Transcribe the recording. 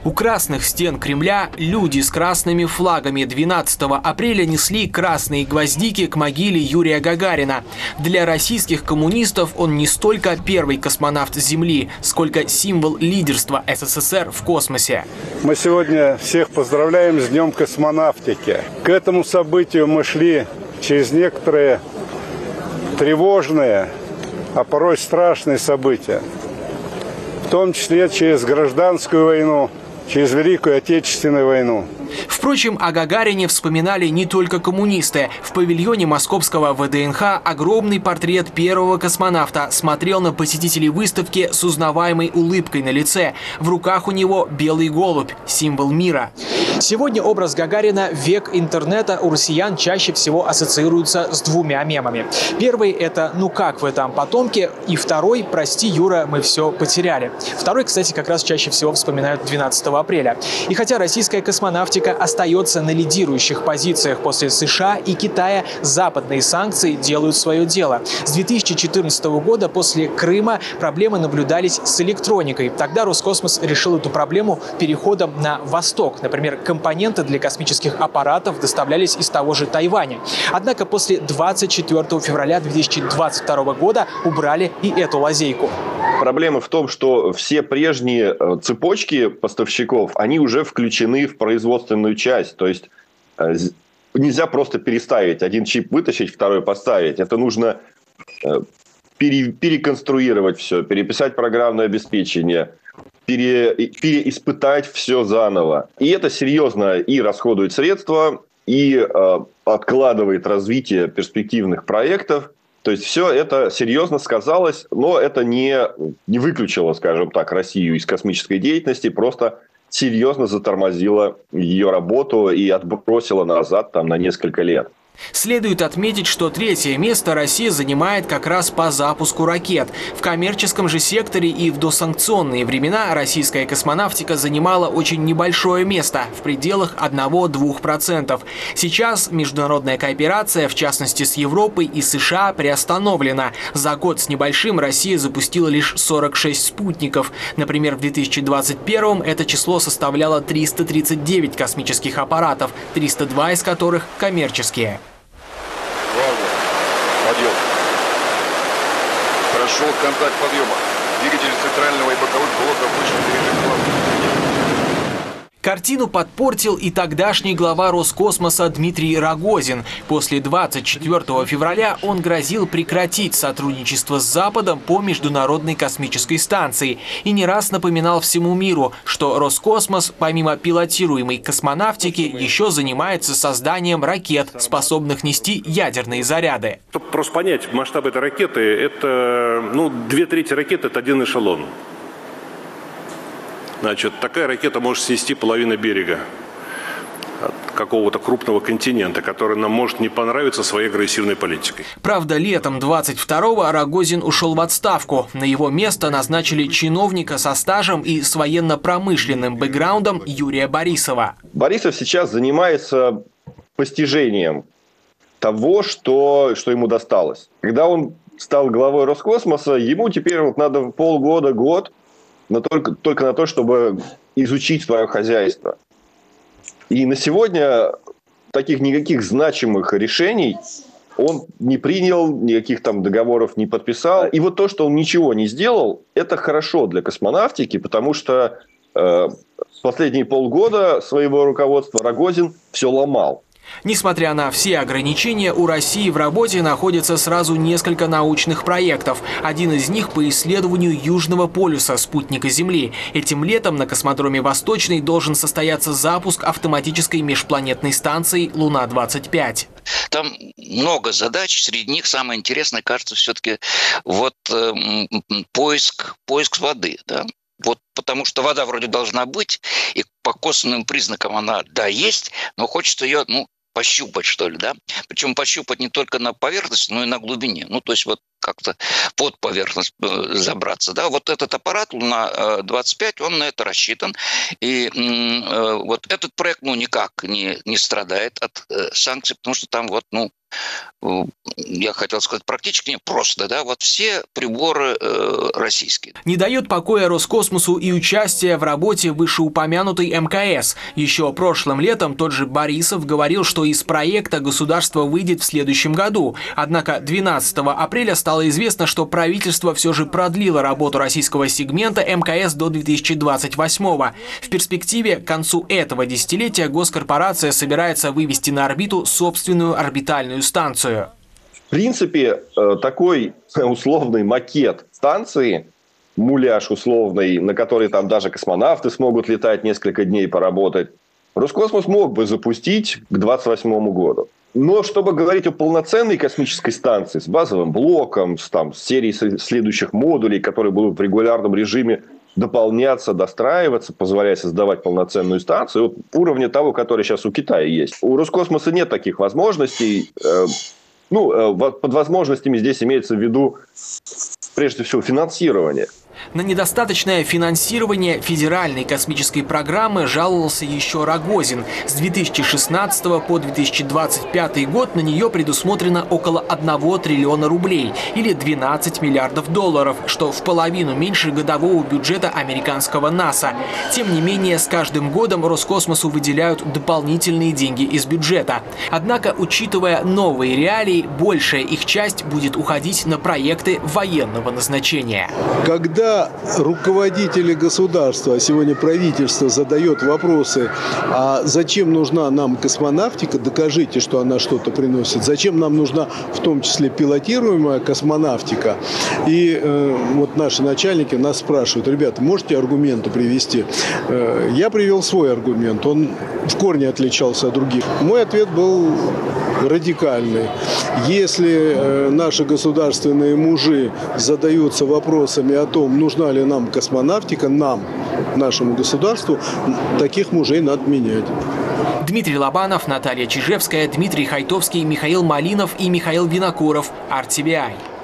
У красных стен Кремля люди с красными флагами 12 апреля несли красные гвоздики к могиле Юрия Гагарина. Для российских коммунистов он не столько первый космонавт Земли, сколько символ лидерства СССР в космосе. Мы сегодня всех поздравляем с Днем космонавтики. К этому событию мы шли через некоторые тревожные, а порой страшные события. В том числе через гражданскую войну, через Великую Отечественную войну. Впрочем, о Гагарине вспоминали не только коммунисты. В павильоне московского ВДНХ огромный портрет первого космонавта смотрел на посетителей выставки с узнаваемой улыбкой на лице. В руках у него белый голубь – символ мира. Сегодня образ Гагарина «Век интернета» у россиян чаще всего ассоциируется с двумя мемами. Первый – это «Ну как вы там, потомки?» и второй – «Прости, Юра, мы все потеряли». Второй, кстати, как раз чаще всего вспоминают 12 апреля. И хотя российская космонавтика остается на лидирующих позициях после США и Китая, западные санкции делают свое дело. С 2014 года после Крыма проблемы наблюдались с электроникой. Тогда Роскосмос решил эту проблему переходом на восток. Например, компоненты для космических аппаратов доставлялись из того же Тайваня. Однако после 24 февраля 2022 года убрали и эту лазейку. Проблема в том, что все прежние цепочки поставщиков, они уже включены в производственную часть. То есть нельзя просто переставить. Один чип вытащить, второй поставить. Это нужно переконструировать все, переписать программное обеспечение, переиспытать все заново. И это серьезно и расходует средства, и откладывает развитие перспективных проектов. То есть все это серьезно сказалось, но это не выключило, скажем так, Россию из космической деятельности, просто серьезно затормозило ее работу и отбросило назад на несколько лет. Следует отметить, что третье место Россия занимает как раз по запуску ракет. В коммерческом же секторе и в досанкционные времена российская космонавтика занимала очень небольшое место, в пределах 1–2%. Сейчас международная кооперация, в частности с Европой и США, приостановлена. За год с небольшим Россия запустила лишь 46 спутников. Например, в 2021 это число составляло 339 космических аппаратов, 302 из которых коммерческие. Подъем. Прошел контакт подъема. Двигатели центрального и боковых блоков вышли в режим плавания. Картину подпортил и тогдашний глава Роскосмоса Дмитрий Рогозин. После 24 февраля он грозил прекратить сотрудничество с Западом по Международной космической станции и не раз напоминал всему миру, что Роскосмос, помимо пилотируемой космонавтики, еще занимается созданием ракет, способных нести ядерные заряды. Чтобы просто понять масштаб этой ракеты, это 2/3 ракеты – это один эшелон. Значит, такая ракета может снести половину берега от какого-то крупного континента, который нам может не понравиться своей агрессивной политикой. Правда, летом 22-го Рогозин ушел в отставку. На его место назначили чиновника со стажем и с военно-промышленным бэкграундом Юрия Борисова. Борисов сейчас занимается постижением того, что ему досталось. Когда он стал главой Роскосмоса, ему теперь надо полгода-год, но только на то, чтобы изучить свое хозяйство. И на сегодня никаких значимых решений он не принял, никаких договоров не подписал. И вот то, что он ничего не сделал, это хорошо для космонавтики, потому что последние полгода своего руководства Рогозин все ломал. Несмотря на все ограничения, у России в работе находится сразу несколько научных проектов. Один из них по исследованию Южного полюса спутника Земли. Этим летом на космодроме Восточный должен состояться запуск автоматической межпланетной станции «Луна-25». Там много задач, среди них самое интересное, кажется, все-таки поиск воды, да? Потому что вода вроде должна быть, и по косвенным признакам она, есть, но хочется ее, пощупать, что ли, да? Причем пощупать не только на поверхности, но и на глубине. То есть как-то под поверхность забраться. Да? Вот этот аппарат Луна-25, он на это рассчитан. И вот этот проект никак не страдает от санкций, потому что там я хотел сказать, практически не просто, да, вот все приборы российские. Не дает покоя Роскосмосу и участие в работе вышеупомянутой МКС. Еще прошлым летом тот же Борисов говорил, что из проекта государство выйдет в следующем году. Однако 12 апреля стало известно, что правительство все же продлило работу российского сегмента МКС до 2028-го. В перспективе к концу этого десятилетия госкорпорация собирается вывести на орбиту собственную орбитальную станцию. В принципе, такой условный макет станции, муляж условный, на который там даже космонавты смогут летать несколько дней поработать, Роскосмос мог бы запустить к 2028 году. Но чтобы говорить о полноценной космической станции с базовым блоком, с серией следующих модулей, которые будут в регулярном режиме дополняться, достраиваться, позволяя создавать полноценную станцию, уровня того, который сейчас у Китая есть. У Роскосмоса нет таких возможностей. Под возможностями здесь имеется в виду, прежде всего, финансирование. На недостаточное финансирование федеральной космической программы жаловался еще Рогозин. С 2016 по 2025 год на нее предусмотрено около 1 триллиона рублей или 12 миллиардов долларов, что в половину меньше годового бюджета американского НАСА. Тем не менее, с каждым годом Роскосмосу выделяют дополнительные деньги из бюджета. Однако, учитывая новые реалии, большая их часть будет уходить на проекты военного назначения. Когда руководители государства, а сегодня правительство задает вопросы, а зачем нужна нам космонавтика, докажите, что она что-то приносит, зачем нам нужна в том числе пилотируемая космонавтика. И вот наши начальники нас спрашивают: ребята, можете аргументы привести? Я привел свой аргумент, он в корне отличался от других. Мой ответ был радикальный. Если наши государственные мужи задаются вопросами о том, нужна ли нам космонавтика, нашему государству, таких мужей надо менять. Дмитрий Лобанов, Наталья Чижевская, Дмитрий Хайтовский, Михаил Малинов и Михаил Винокуров. RTVI.